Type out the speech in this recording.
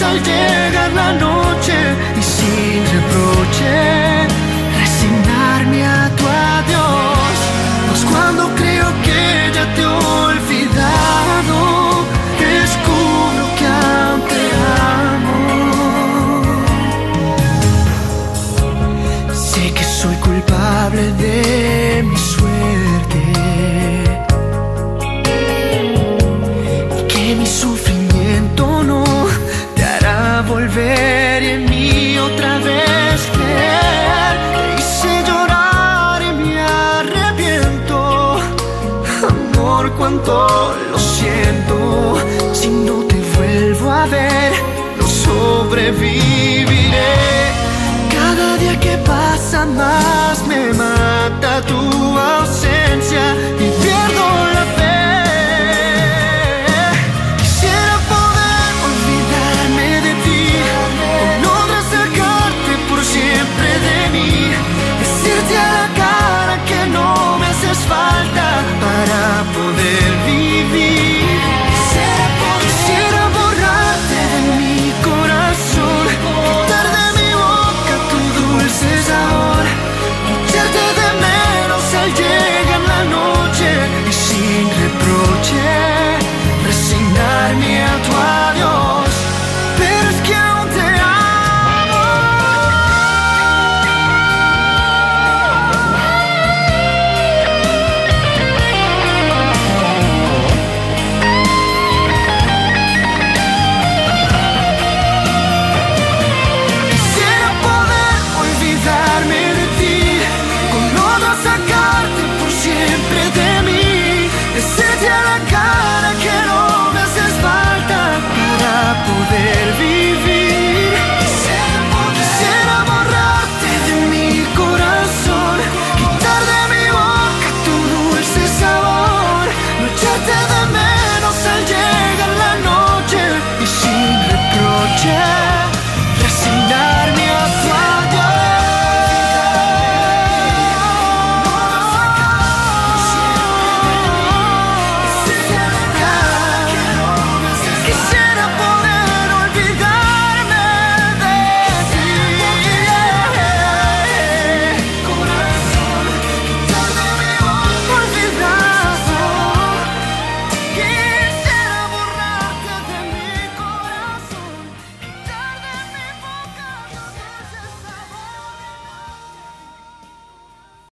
al llegar la noche y sin reproche resignarme a tu adiós. Pues cuando creo que ya te he olvidado, descubro que aún te amo. Sé que soy culpable de mi suerte y que mi sufrimiento no te hará volver y en mí otra vez creer. Te hice llorar y me arrepiento. Amor, cuánto lo siento. Si no te vuelvo a ver, no sobreviviré. Cada día que pasa más me mata tu ausencia y pierdo la fe. Quisiera poder olvidarme de ti, con lograr sacarte por siempre de mí, decirte a la cara que no me haces falta para poder vivir. Quisiera borrarte de mi corazón, quitar de mi boca tu dulce sabor, echarte de menos al llegar la noche y sin reproche resignarme a tu adiós. Pero es que aún te amo. Quisiera poder olvidarme de ti, con lograr sacarte por siempre de mí, decirte a la cara que no me haces falta para poder